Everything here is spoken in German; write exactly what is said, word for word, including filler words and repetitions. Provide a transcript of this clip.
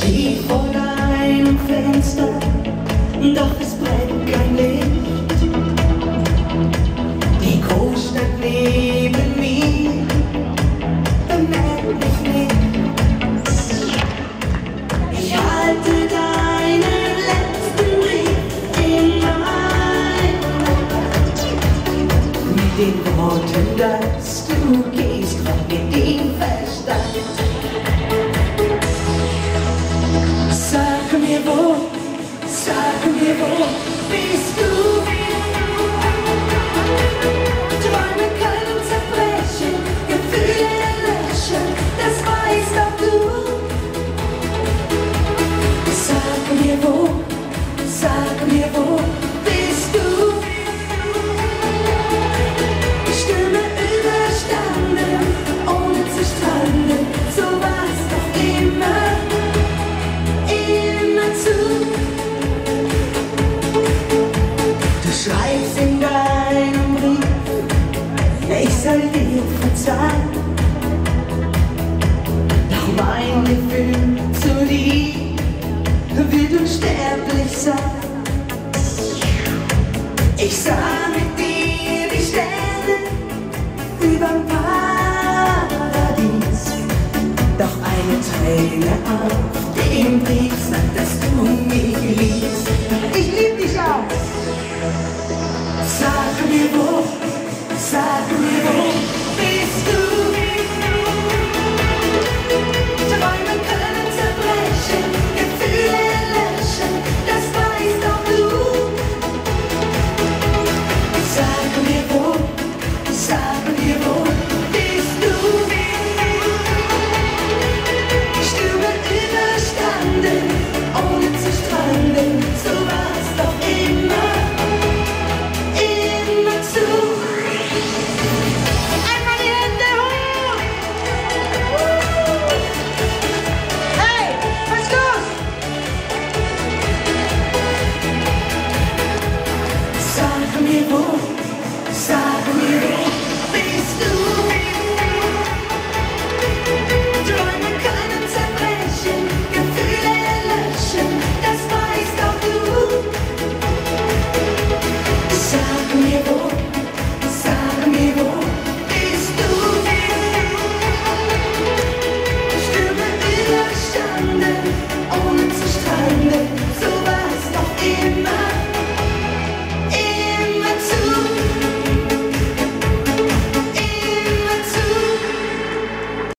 stehe vor deinem Fenster, doch es brennt kein Licht. Die Großstadt neben mir bemerkt mich nicht. Ich halte deinen letzten Brief in meiner Hand mit den Worten, dass du gehst, von dem Verstand. Sag mir wo, sag mir wo bist du? Träume können zerbrechen, Gefühle löschen, das weißt auch du. Sag mir wo, sag mir wo bist du? Stimme überstanden, ohne zu stranden, so war's doch immer. Du schreibst in deinem Brief, ich soll dir verzeihen, doch mein Gefühl zu dir wird unsterblich sein. Ich sah mit dir die Sterne überm Paradies, doch eine Träne auf dem Brief sagt, dass du mich liebst. Ich lieb dich auch. Sag mir wo, sag mir wo bist du? Träume können zerbrechen, Gefühle löschen, das weißt auch du. Sag mir wo, sag mir wo bist du? Stimme überstanden, ohne zu stranden, so war's doch immer, immer zu. Einmal die Hände hoch! Hey, was ist los? Sag mir wo, sag mir wo bist du? Träume können zerbrechen, Gefühle löschen, das weißt auch du. Sag mir wo, sag mir wo bist du? Stimme überstanden, ohne zu stranden, so